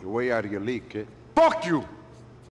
way out of your league, kid. Fuck you!